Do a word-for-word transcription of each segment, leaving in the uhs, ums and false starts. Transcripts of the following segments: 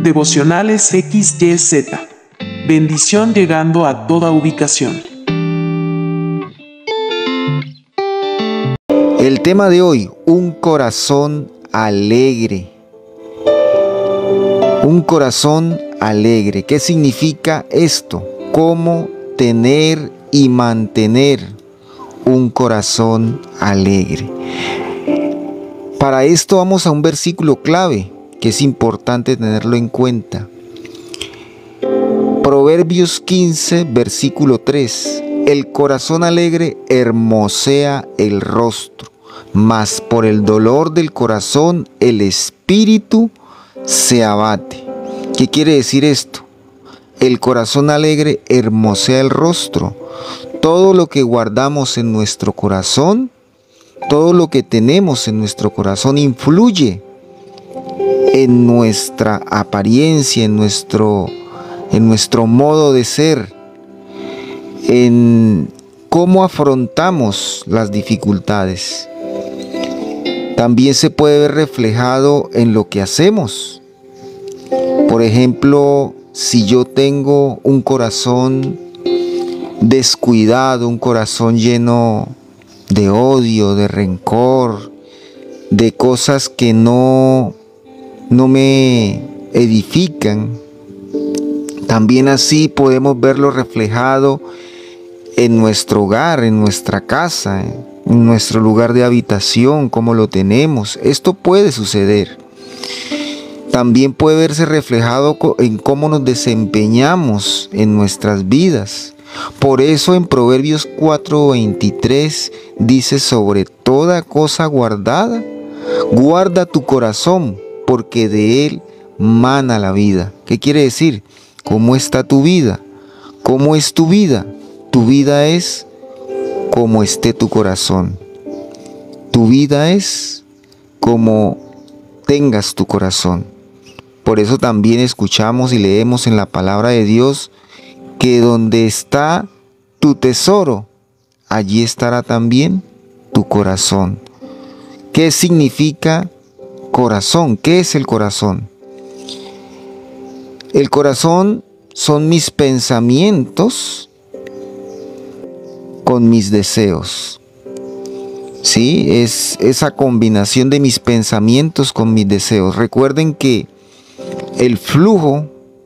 Devocionales equis ye zeta. Bendición llegando a toda ubicación. El tema de hoy, un corazón alegre. Un corazón alegre. ¿Qué significa esto? ¿Cómo tener y mantener un corazón alegre? Para esto vamos a un versículo clave que es importante tenerlo en cuenta. Proverbios quince, versículo tres. El corazón alegre hermosea el rostro, mas por el dolor del corazón el espíritu se abate. ¿Qué quiere decir esto? El corazón alegre hermosea el rostro. Todo lo que guardamos en nuestro corazón, todo lo que tenemos en nuestro corazón influye en nuestra apariencia, en nuestro, en nuestro modo de ser, en cómo afrontamos las dificultades. También se puede ver reflejado en lo que hacemos. Por ejemplo, si yo tengo un corazón descuidado, un corazón lleno de odio, de rencor, de cosas que no, no me edifican, también así podemos verlo reflejado en nuestro hogar, en nuestra casa, en nuestro lugar de habitación, cómo lo tenemos. Esto puede suceder. También puede verse reflejado en cómo nos desempeñamos en nuestras vidas. Por eso en Proverbios cuatro veintitrés dice: sobre toda cosa guardada, guarda tu corazón, porque de él mana la vida. ¿Qué quiere decir? ¿Cómo está tu vida? ¿Cómo es tu vida? Tu vida es como esté tu corazón. Tu vida es como tengas tu corazón. Por eso también escuchamos y leemos en la palabra de Dios que donde está tu tesoro, allí estará también tu corazón. ¿Qué significa corazón? ¿Qué es el corazón? El corazón son mis pensamientos con mis deseos. Sí, es esa combinación de mis pensamientos con mis deseos. Recuerden que el flujo,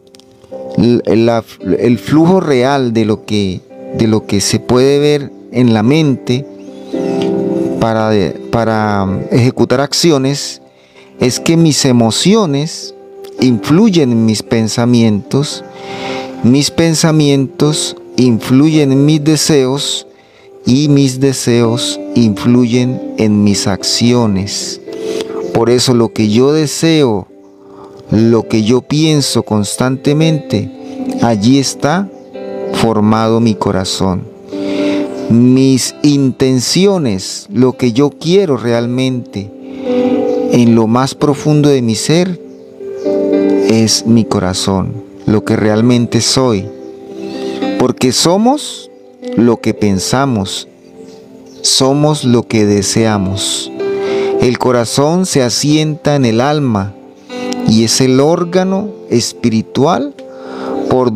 la, el flujo real de lo que, de lo que se puede ver en la mente para, para ejecutar acciones es que mis emociones influyen en mis pensamientos, mis pensamientos influyen en mis deseos y mis deseos influyen en mis acciones. Por eso lo que yo deseo, lo que yo pienso constantemente, allí está formado mi corazón. Mis intenciones, lo que yo quiero realmente, en lo más profundo de mi ser, es mi corazón, lo que realmente soy. Porque somos lo que pensamos, somos lo que deseamos. El corazón se asienta en el alma y es el órgano espiritual por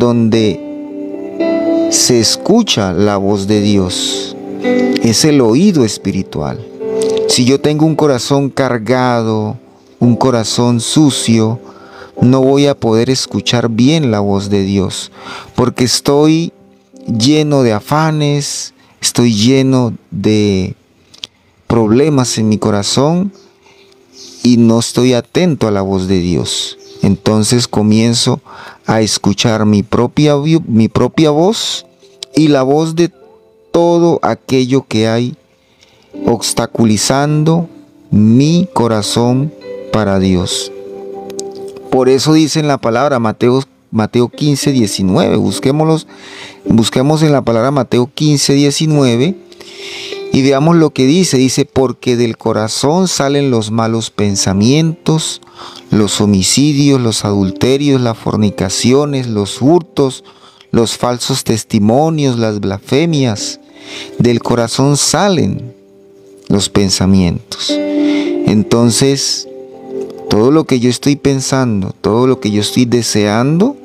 donde se escucha la voz de Dios. Es el oído espiritual. Si yo tengo un corazón cargado, un corazón sucio, no voy a poder escuchar bien la voz de Dios, porque estoy lleno de afanes, estoy lleno de problemas en mi corazón y no estoy atento a la voz de Dios. Entonces comienzo a escuchar mi propia, mi propia voz y la voz de todo aquello que hay obstaculizando mi corazón para Dios. Por eso dice en la palabra Mateo, Mateo quince, diecinueve. Busquémoslos, busquemos en la palabra Mateo quince, diecinueve y veamos lo que dice. Dice: porque del corazón salen los malos pensamientos, los homicidios, los adulterios, las fornicaciones, los hurtos, los falsos testimonios, las blasfemias. Del corazón salen los pensamientos. Entonces, Todo lo que yo estoy pensando, todo lo que yo estoy deseando,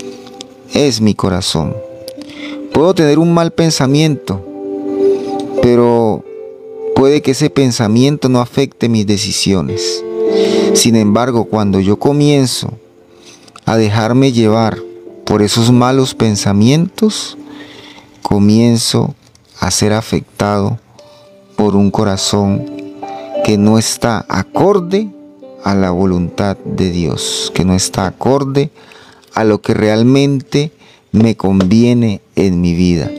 es mi corazón. Puedo tener un mal pensamiento, pero puede que ese pensamiento no afecte mis decisiones. Sin embargo, cuando yo comienzo a dejarme llevar por esos malos pensamientos, comienzo a ser afectado por un corazón que no está acorde a la voluntad de Dios, que no está acorde a lo que realmente me conviene en mi vida.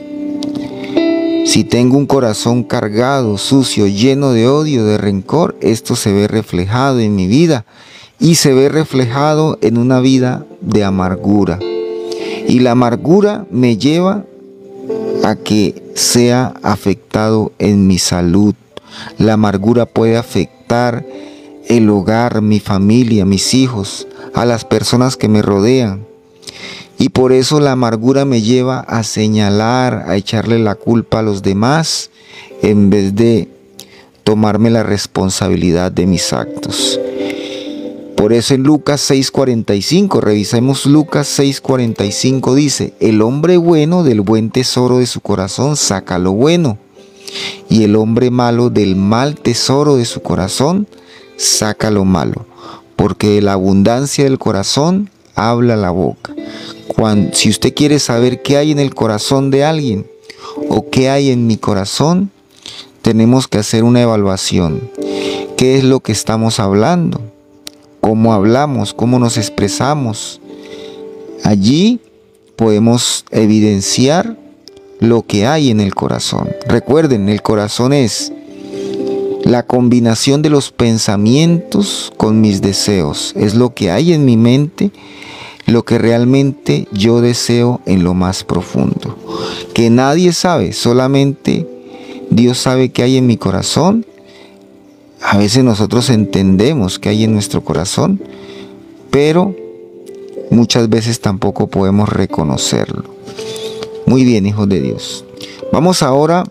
Si tengo un corazón cargado, sucio, lleno de odio, de rencor, esto se ve reflejado en mi vida y se ve reflejado en una vida de amargura. Y la amargura me lleva a que sea afectado en mi salud. La amargura puede afectar el hogar, mi familia, mis hijos, a las personas que me rodean. Y por eso la amargura me lleva a señalar, a echarle la culpa a los demás, en vez de tomarme la responsabilidad de mis actos. Por eso en Lucas seis cuarenta y cinco, revisemos Lucas seis cuarenta y cinco, dice: el hombre bueno del buen tesoro de su corazón saca lo bueno, y el hombre malo del mal tesoro de su corazón saca lo malo, porque de la abundancia del corazón habla la boca. Cuando, si usted quiere saber qué hay en el corazón de alguien o qué hay en mi corazón, tenemos que hacer una evaluación. ¿Qué es lo que estamos hablando? ¿Cómo hablamos? ¿Cómo nos expresamos? Allí podemos evidenciar lo que hay en el corazón. Recuerden, el corazón es la combinación de los pensamientos con mis deseos. Es lo que hay en mi mente, lo que realmente yo deseo en lo más profundo. Que nadie sabe, solamente Dios sabe qué hay en mi corazón. A veces nosotros entendemos qué hay en nuestro corazón, pero muchas veces tampoco podemos reconocerlo. Muy bien, hijos de Dios. Vamos ahora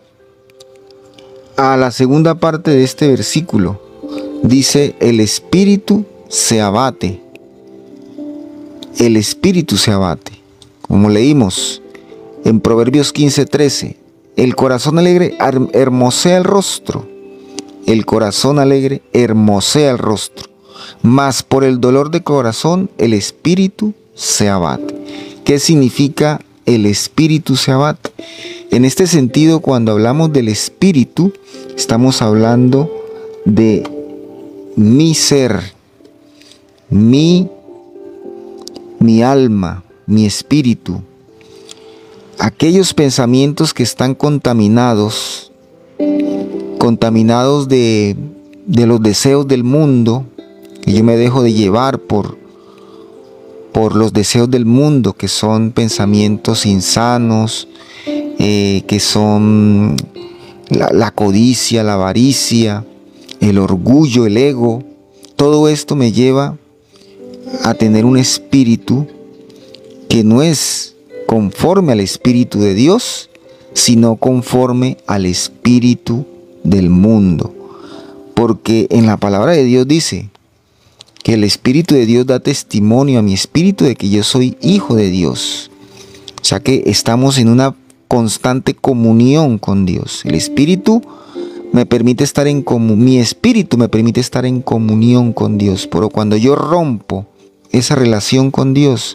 a la segunda parte de este versículo. Dice: el espíritu se abate. El espíritu se abate. Como leímos en Proverbios quince trece, el corazón alegre hermosea el rostro. El corazón alegre hermosea el rostro, mas por el dolor de corazón el espíritu se abate. ¿Qué significa el espíritu se abate? En este sentido, cuando hablamos del espíritu, estamos hablando de mi ser, mi, mi alma, mi espíritu. Aquellos pensamientos que están contaminados, contaminados de, de los deseos del mundo, que yo me dejo de llevar por, por los deseos del mundo, que son pensamientos insanos, eh, que son la, la codicia, la avaricia, el orgullo, el ego. Todo esto me lleva a tener un espíritu que no es conforme al espíritu de Dios, sino conforme al espíritu del mundo. Porque en la palabra de Dios dice que el espíritu de Dios da testimonio a mi espíritu de que yo soy hijo de Dios. O sea que estamos en una constante comunión con Dios. El espíritu me permite estar en comunión, mi espíritu me permite estar en comunión con Dios. Pero cuando yo rompo esa relación con Dios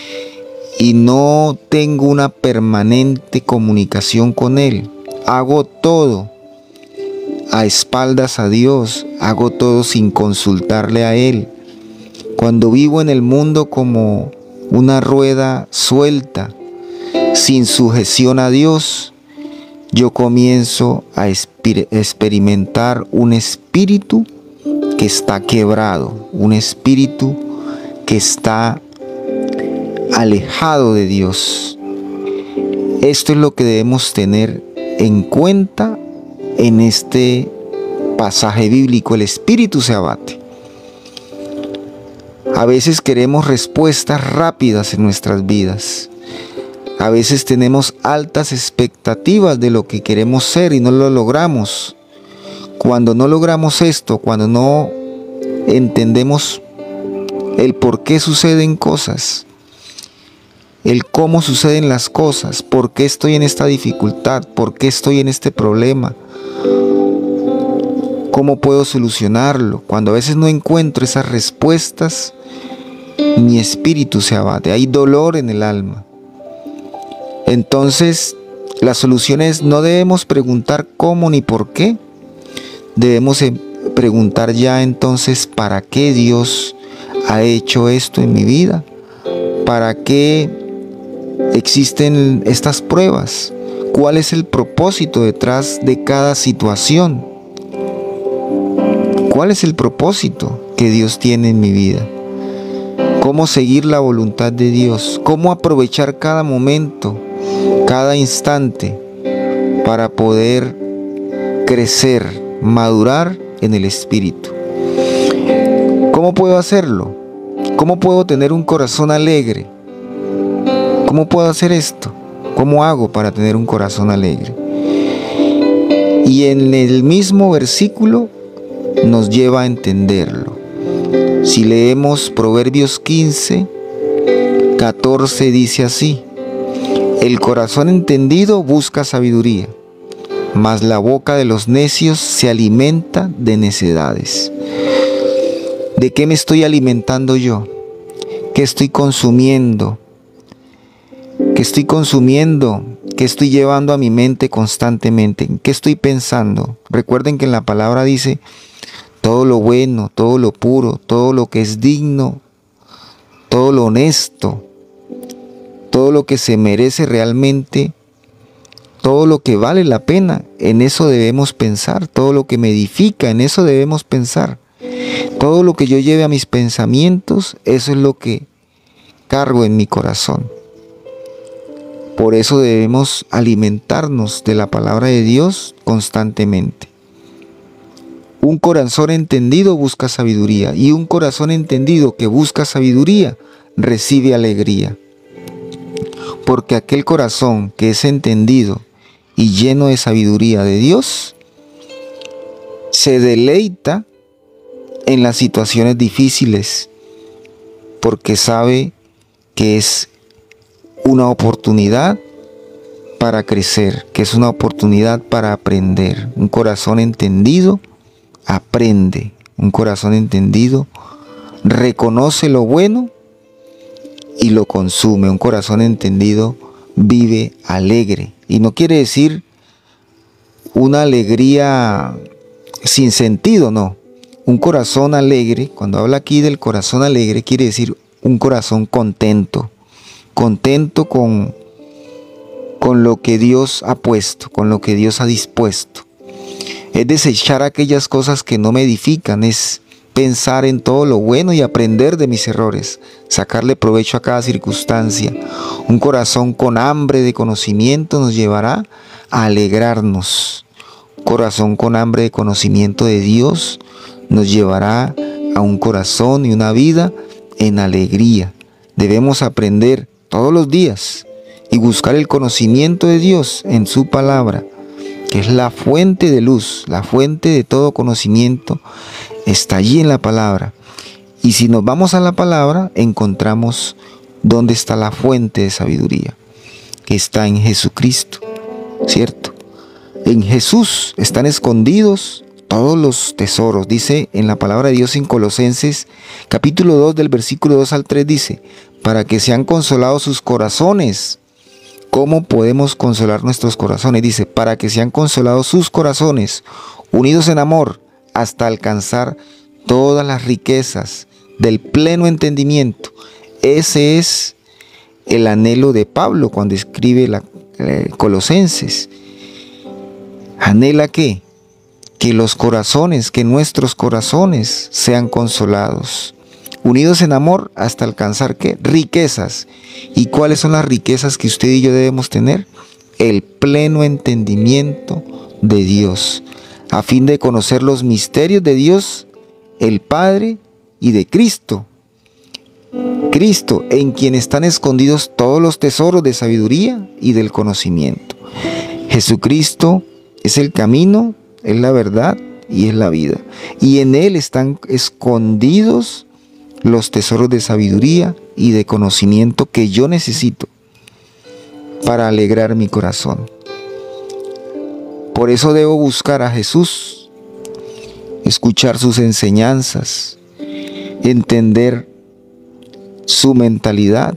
y no tengo una permanente comunicación con Él, hago todo a espaldas a Dios, hago todo sin consultarle a Él. Cuando vivo en el mundo como una rueda suelta, sin sujeción a Dios, yo comienzo a experimentar un espíritu que está quebrado, un espíritu que está alejado de Dios. Esto es lo que debemos tener en cuenta en este pasaje bíblico. El espíritu se abate. A veces queremos respuestas rápidas en nuestras vidas. A veces tenemos altas expectativas de lo que queremos ser y no lo logramos. Cuando no logramos esto, cuando no entendemos el por qué suceden cosas, el cómo suceden las cosas, por qué estoy en esta dificultad, por qué estoy en este problema, cómo puedo solucionarlo. Cuando a veces no encuentro esas respuestas, mi espíritu se abate, hay dolor en el alma. Entonces, la solución es: no debemos preguntar cómo ni por qué, debemos preguntar ya entonces para qué Dios ha hecho esto en mi vida, para qué existen estas pruebas, cuál es el propósito detrás de cada situación, cuál es el propósito que Dios tiene en mi vida, cómo seguir la voluntad de Dios, cómo aprovechar cada momento, cada instante para poder crecer, madurar en el Espíritu. ¿Cómo puedo hacerlo? ¿Cómo puedo tener un corazón alegre? ¿Cómo puedo hacer esto? ¿Cómo hago para tener un corazón alegre? Y en el mismo versículo nos lleva a entenderlo. Si leemos Proverbios quince, catorce, dice así: el corazón entendido busca sabiduría, mas la boca de los necios se alimenta de necedades. ¿De qué me estoy alimentando yo? ¿Qué estoy consumiendo? ¿Qué estoy consumiendo? ¿Qué estoy llevando a mi mente constantemente? ¿En qué estoy pensando? Recuerden que en la palabra dice: todo lo bueno, todo lo puro, todo lo que es digno, todo lo honesto, todo lo que se merece realmente, todo lo que vale la pena, en eso debemos pensar. Todo lo que me edifica, en eso debemos pensar. Todo lo que yo lleve a mis pensamientos, eso es lo que cargo en mi corazón. Por eso debemos alimentarnos de la palabra de Dios constantemente. Un corazón entendido busca sabiduría, y un corazón entendido que busca sabiduría recibe alegría. Porque aquel corazón que es entendido y lleno de sabiduría de Dios se deleita en las situaciones difíciles, porque sabe que es una oportunidad para crecer, que es una oportunidad para aprender. Un corazón entendido aprende, un corazón entendido reconoce lo bueno y lo consume. Un corazón entendido vive alegre, y no quiere decir una alegría sin sentido, no. Un corazón alegre, cuando habla aquí del corazón alegre, quiere decir un corazón contento, contento con, con lo que Dios ha puesto, con lo que Dios ha dispuesto. Es desechar aquellas cosas que no me edifican, es pensar en todo lo bueno y aprender de mis errores, sacarle provecho a cada circunstancia. Un corazón con hambre de conocimiento nos llevará a alegrarnos. Un corazón con hambre de conocimiento de Dios nos llevará a un corazón y una vida en alegría. Debemos aprender todos los días y buscar el conocimiento de Dios en su palabra, que es la fuente de luz, la fuente de todo conocimiento, está allí en la palabra. Y si nos vamos a la palabra, encontramos dónde está la fuente de sabiduría, que está en Jesucristo, ¿cierto? En Jesús están escondidos todos los tesoros. Dice en la palabra de Dios en Colosenses capítulo dos del versículo dos al tres, dice: para que sean consolados sus corazones. ¿Cómo podemos consolar nuestros corazones? Dice: para que sean consolados sus corazones, unidos en amor, hasta alcanzar todas las riquezas del pleno entendimiento. Ese es el anhelo de Pablo cuando escribe la eh, Colosenses. ¿Anhela qué? Que los corazones, que nuestros corazones sean consolados, unidos en amor hasta alcanzar ¿qué? Riquezas. ¿Y cuáles son las riquezas que usted y yo debemos tener? El pleno entendimiento de Dios, a fin de conocer los misterios de Dios, el Padre, y de Cristo. Cristo, en quien están escondidos todos los tesoros de sabiduría y del conocimiento. Jesucristo es el camino, es la verdad y es la vida. Y en Él están escondidos los tesoros de sabiduría y de conocimiento que yo necesito para alegrar mi corazón. Por eso debo buscar a Jesús, escuchar sus enseñanzas, entender su mentalidad,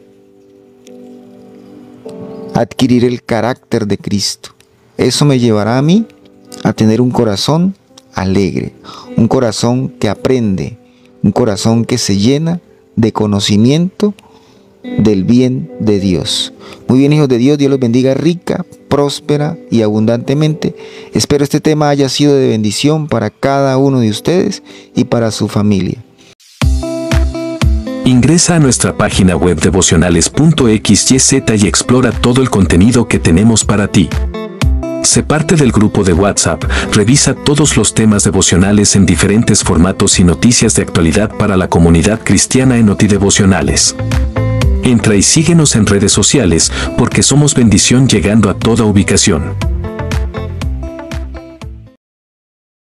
adquirir el carácter de Cristo. Eso me llevará a mí a tener un corazón alegre, un corazón que aprende, un corazón que se llena de conocimiento del bien de Dios. Muy bien, hijos de Dios, Dios los bendiga rica, próspera y abundantemente. Espero este tema haya sido de bendición para cada uno de ustedes y para su familia. Ingresa a nuestra página web devocionales punto equis y zeta y explora todo el contenido que tenemos para ti. Sé parte del grupo de WhatsApp, revisa todos los temas devocionales en diferentes formatos y noticias de actualidad para la comunidad cristiana en Notidevocionales. Entra y síguenos en redes sociales porque somos bendición llegando a toda ubicación.